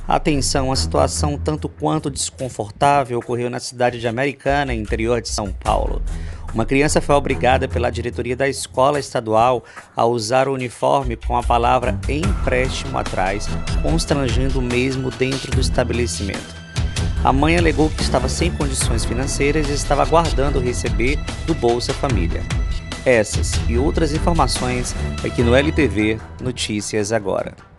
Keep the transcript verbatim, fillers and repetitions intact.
Atenção, a situação tanto quanto desconfortável ocorreu na cidade de Americana, interior de São Paulo. Uma criança foi obrigada pela diretoria da escola estadual a usar o uniforme com a palavra empréstimo atrás, constrangendo o mesmo dentro do estabelecimento. A mãe alegou que estava sem condições financeiras e estava aguardando receber do Bolsa Família. Essas e outras informações aqui no L P V Notícias Agora.